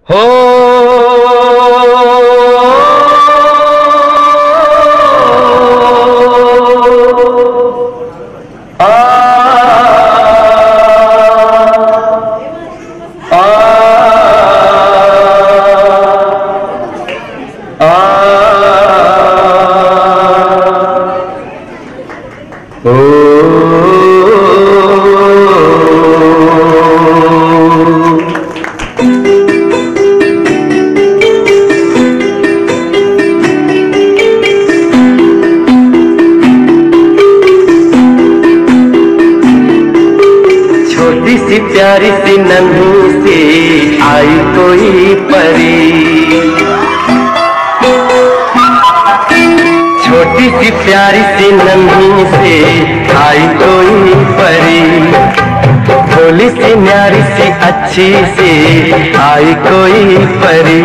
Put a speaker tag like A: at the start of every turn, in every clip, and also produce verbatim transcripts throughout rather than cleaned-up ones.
A: हो आ आ आ ओ छोटी सी प्यारी सी नन्ही सी आई कोई परी, छोटी सी प्यारी सी नन्ही सी आई कोई परी, भोली सी न्यारी सी अच्छी सी आई कोई परी,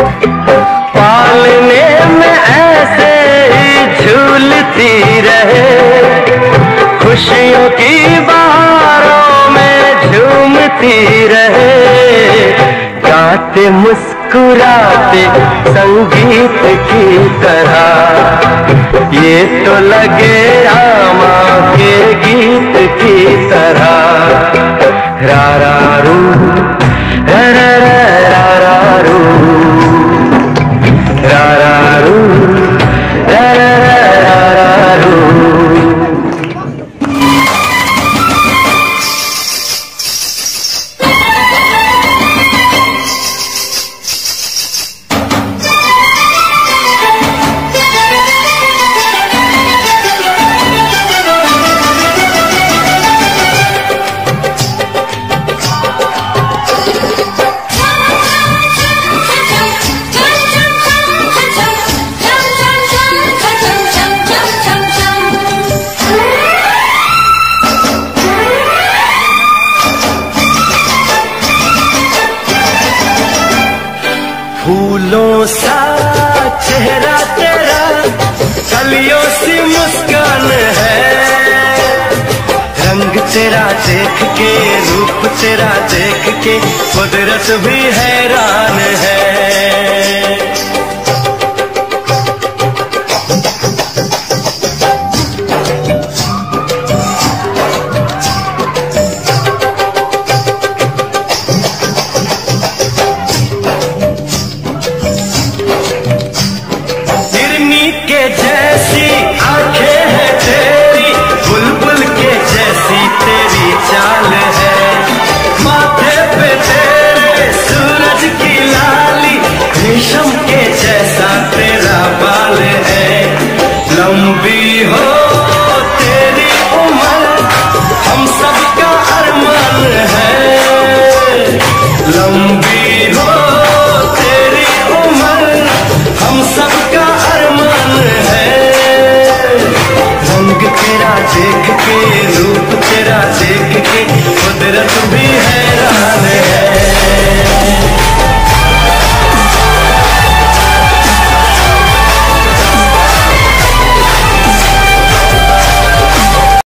A: पालने में ऐसे ही झूलती रहे, खुशियों की बहारों में झूमती रहे, गाते मुस्कुराते संगीत की तरह, ये तो लगे रामा के गीत की तरह। रा रा रू रा रा रा रा रू रा रा रू रा रा रा रू।
B: फूलों सा चेहरा तेरा, कलियों सी मुस्कान है, रंग तेरा देख के रूप तेरा देख के कुदरत भी हैरान है। जैसी आंखें हैं तेरी, बुलबुल के जैसी तेरी चाल है, माथे पे तेरे सूरज की लाली, रेशम के जैसा तेरा बाल है, लंबी हो तेरी उम्र हम सबका अरमान है, लंबी